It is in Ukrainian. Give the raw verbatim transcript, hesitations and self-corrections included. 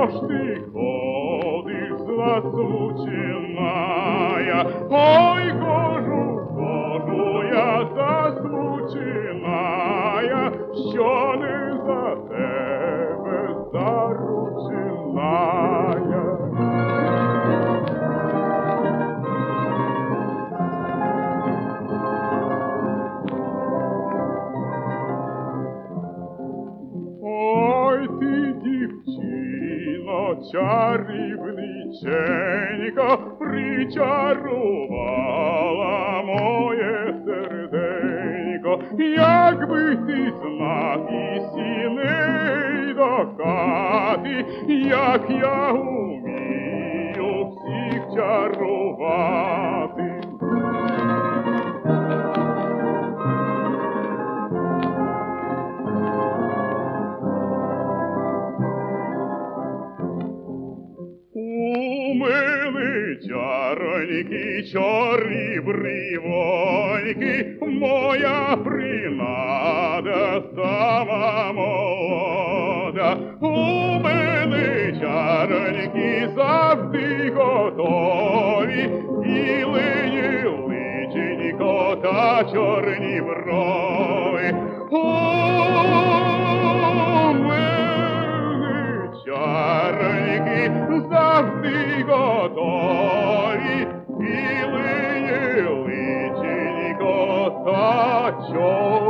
що ж ти ходиш засмученая? Ой, кожу, кожу я засмученая, що не за тебе зарученая. Ой, ти, дівчино, чарівниченько, причарувала моє серденько. Якби ти знав і сіней до хати, як я умію всіх чарувати. У мене чароньки, чорні бривоньки, моя принада сама молода. У мене чароньки завжди готові, і лині личенько та чорні брови. У мене чароньки завжди готові, і лині личенько та чорні.